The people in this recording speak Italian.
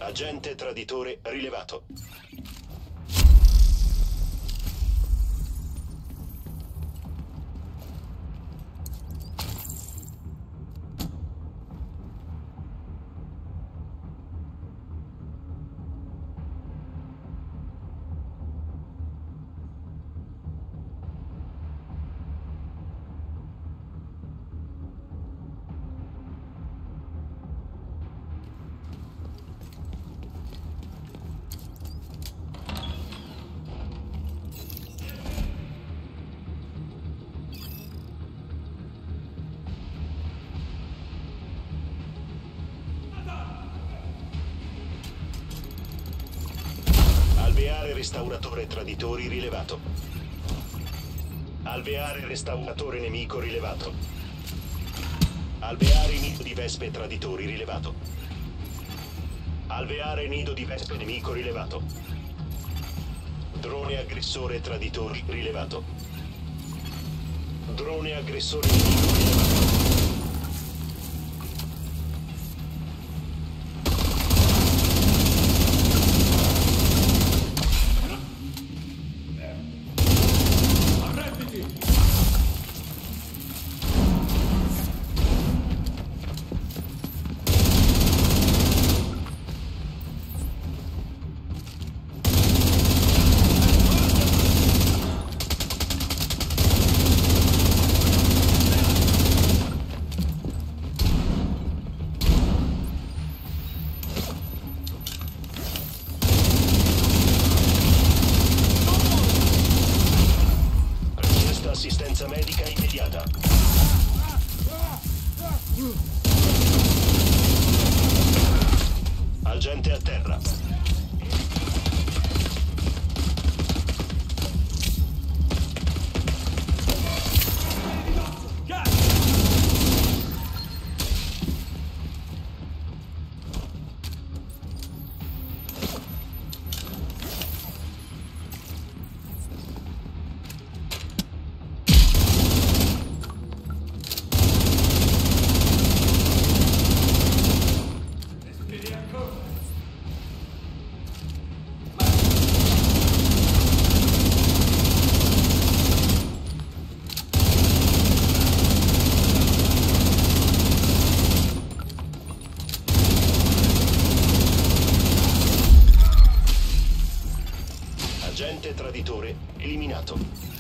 Agente traditore rilevato. Alveare restauratore traditori rilevato. Alveare restauratore nemico rilevato. Alveare nido di vespe traditori rilevato. Alveare nido di vespe nemico rilevato. Drone aggressore traditori rilevato. Drone aggressore nemico rilevato. Assistenza medica immediata. Agente a terra. Agente traditore eliminato.